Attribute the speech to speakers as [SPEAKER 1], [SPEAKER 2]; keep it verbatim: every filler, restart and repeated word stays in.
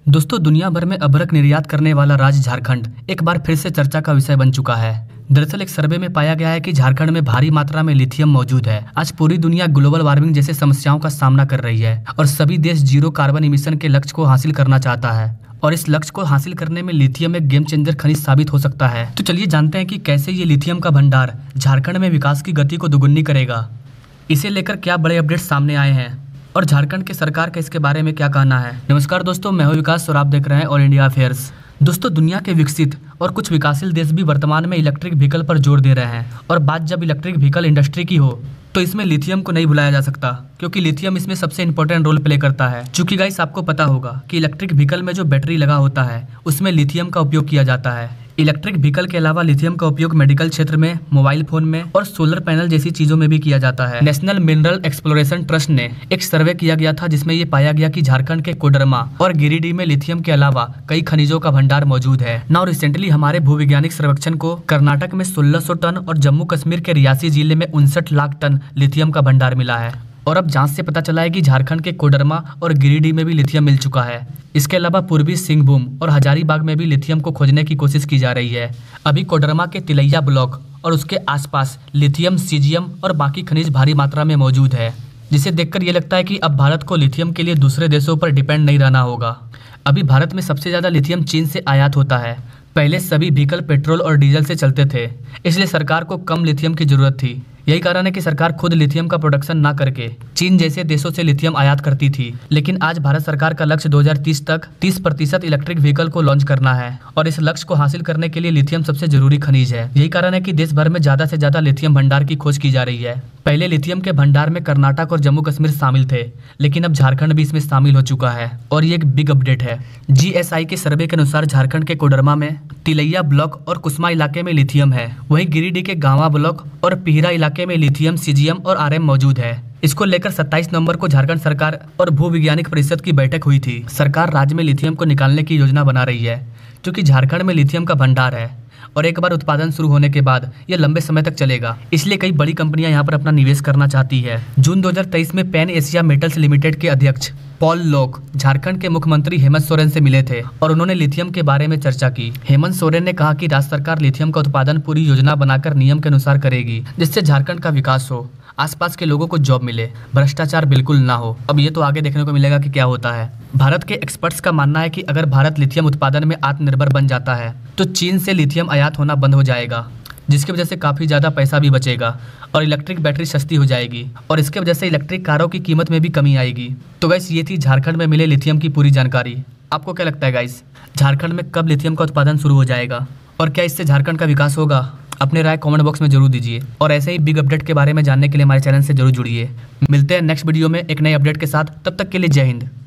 [SPEAKER 1] दोस्तों, दुनिया भर में अभ्रक निर्यात करने वाला राज्य झारखंड एक बार फिर से चर्चा का विषय बन चुका है। दरअसल एक सर्वे में पाया गया है कि झारखंड में भारी मात्रा में लिथियम मौजूद है। आज पूरी दुनिया ग्लोबल वार्मिंग जैसे समस्याओं का सामना कर रही है और सभी देश जीरो कार्बन इमिशन के लक्ष्य को हासिल करना चाहता है और इस लक्ष्य को हासिल करने में लिथियम एक गेम चेंजर खनिज साबित हो सकता है। तो चलिए जानते हैं कि कैसे ये लिथियम का भंडार झारखंड में विकास की गति को दोगुनी करेगा। इसे लेकर क्या बड़े अपडेट सामने आए हैं और झारखंड की सरकार का इसके बारे में क्या कहना है। नमस्कार दोस्तों, मैं हूं विकास और आप देख रहे हैं ऑल इंडिया अफेयर्स। दोस्तों, दुनिया के विकसित और कुछ विकासशील देश भी वर्तमान में इलेक्ट्रिक व्हीकल पर जोर दे रहे हैं और बात जब इलेक्ट्रिक व्हीकल इंडस्ट्री की हो तो इसमें लिथियम को नहीं भुलाया जा सकता, क्योंकि लिथियम इसमें सबसे इंपॉर्टेंट रोल प्ले करता है। चूंकि गाइस आपको पता होगा कि इलेक्ट्रिक व्हीकल में जो बैटरी लगा होता है उसमें लिथियम का उपयोग किया जाता है। इलेक्ट्रिक व्हीकल के अलावा लिथियम का उपयोग मेडिकल क्षेत्र में, मोबाइल फोन में और सोलर पैनल जैसी चीजों में भी किया जाता है। नेशनल मिनरल एक्सप्लोरेशन ट्रस्ट ने एक सर्वे किया गया था जिसमें ये पाया गया कि झारखंड के कोडरमा और गिरिडीह में लिथियम के अलावा कई खनिजों का भंडार मौजूद है। नाउ रिसेंटली हमारे भूविज्ञानिक सर्वेक्षण को कर्नाटक में सोलह सौ टन और जम्मू कश्मीर के रियासी जिले में उनसठ लाख टन लिथियम का भंडार मिला है और अब जांच से पता चला है कि झारखंड के कोडरमा और गिरिडीह में भी लिथियम मिल चुका है। इसके अलावा पूर्वी सिंहभूम और हजारीबाग में भी लिथियम को खोजने की कोशिश की जा रही है। अभी कोडरमा के तिलैया ब्लॉक और उसके आसपास लिथियम, सीजियम और बाकी खनिज भारी मात्रा में मौजूद है, जिसे देखकर ये लगता है कि अब भारत को लिथियम के लिए दूसरे देशों पर डिपेंड नहीं रहना होगा। अभी भारत में सबसे ज्यादा लिथियम चीन से आयात होता है। पहले सभी व्हीकल पेट्रोल और डीजल से चलते थे, इसलिए सरकार को कम लिथियम की जरूरत थी। यही कारण है कि सरकार खुद लिथियम का प्रोडक्शन ना करके चीन जैसे देशों से लिथियम आयात करती थी। लेकिन आज भारत सरकार का लक्ष्य दो हज़ार तीस तक तीस प्रतिशत इलेक्ट्रिक व्हीकल को लॉन्च करना है और इस लक्ष्य को हासिल करने के लिए लिथियम सबसे जरूरी खनिज है। यही कारण है कि देश भर में ज्यादा से ज्यादा लिथियम भंडार की खोज की जा रही है। पहले लिथियम के भंडार में कर्नाटक और जम्मू कश्मीर शामिल थे, लेकिन अब झारखंड भी इसमें शामिल हो चुका है और ये एक बिग अपडेट है। जी एस आई के सर्वे के अनुसार झारखंड के कोडरमा में तिलैया ब्लॉक और कुसमा इलाके में लिथियम है। वहीं गिरिडीह के गांवा ब्लॉक और पिहरा इलाके में लिथियम, सीजियम और आर एम मौजूद है। इसको लेकर सत्ताईस नवंबर को झारखंड सरकार और भूविज्ञानिक परिषद की बैठक हुई थी। सरकार राज्य में लिथियम को निकालने की योजना बना रही है, क्योंकि झारखंड में लिथियम का भंडार है और एक बार उत्पादन शुरू होने के बाद यह लंबे समय तक चलेगा। इसलिए कई बड़ी कंपनियां यहां पर अपना निवेश करना चाहती है। जून दो हज़ार तेईस में पैन एशिया मेटल्स लिमिटेड के अध्यक्ष पॉल लॉक झारखंड के मुख्यमंत्री हेमंत सोरेन से मिले थे और उन्होंने लिथियम के बारे में चर्चा की। हेमंत सोरेन ने कहा कि राज्य सरकार लिथियम का उत्पादन पूरी योजना बनाकर नियम के अनुसार करेगी, जिससे झारखंड का विकास हो, आसपास के लोगों को जॉब मिले, भ्रष्टाचार बिल्कुल ना हो। अब ये तो आगे देखने को मिलेगा कि क्या होता है। भारत के एक्सपर्ट्स का मानना है कि अगर भारत लिथियम उत्पादन में आत्मनिर्भर बन जाता है तो चीन से लिथियम आयात होना बंद हो जाएगा, जिसकी वजह से काफ़ी ज़्यादा पैसा भी बचेगा और इलेक्ट्रिक बैटरी सस्ती हो जाएगी और इसके वजह से इलेक्ट्रिक कारों की कीमत में भी कमी आएगी। तो गाइस, ये थी झारखंड में मिले लिथियम की पूरी जानकारी। आपको क्या लगता है गाइस, झारखंड में कब लिथियम का उत्पादन शुरू हो जाएगा और क्या इससे झारखंड का विकास होगा? अपने राय कमेंट बॉक्स में जरूर दीजिए और ऐसे ही बिग अपडेट के बारे में जानने के लिए हमारे चैनल से जरूर जुड़िए। मिलते हैं नेक्स्ट वीडियो में एक नए अपडेट के साथ। तब तक के लिए जय हिंद।